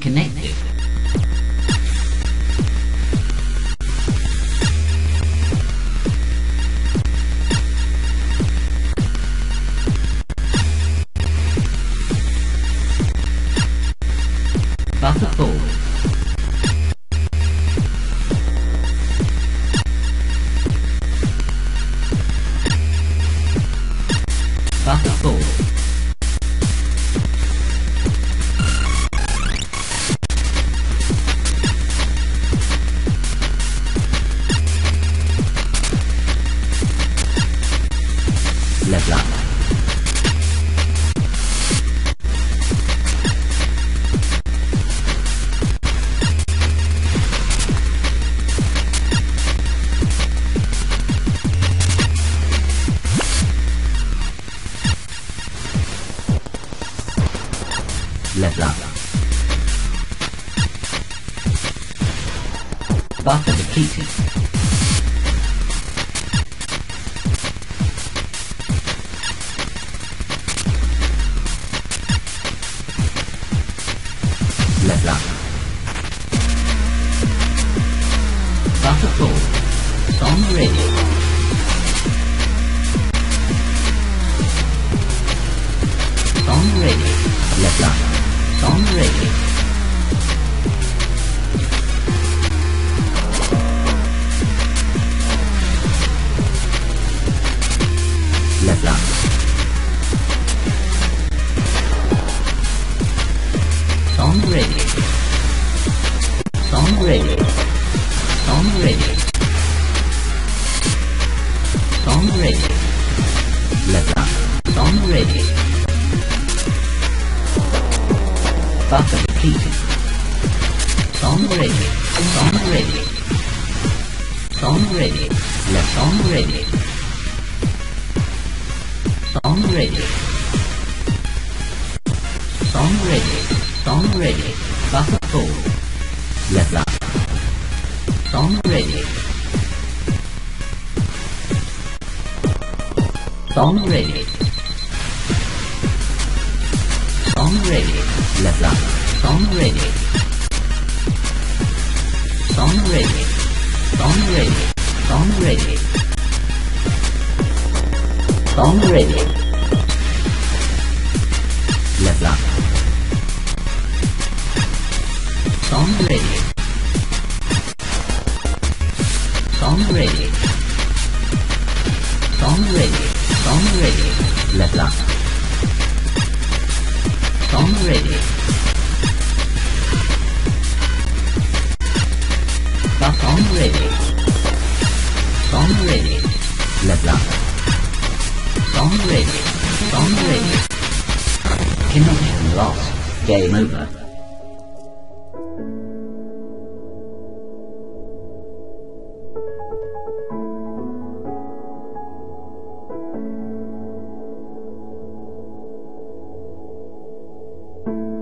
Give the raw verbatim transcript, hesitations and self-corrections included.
Connected. Buffer forward. Buffer forward. Level up. Level up. Buffer depleted. Level up. Buffer full. Song ready. Song ready. Level up. Song ready. Level up. Song ready. Song ready. Song ready. Song ready. Level up. Song ready. Buffer depleted. Song ready. Song ready. Song ready. Left song ready. Song ready. Song ready. Song ready. Buffer full. Level up. Song ready. Song ready. Song ready. Level up. Song ready. Song ready. Song ready. Song ready. Song ready. Level up. Song ready. Song ready. Song ready. Song ready. Level up. Song ready. Song ready. Song ready. Level up. Song ready. Song ready. Connection lost. Game over. you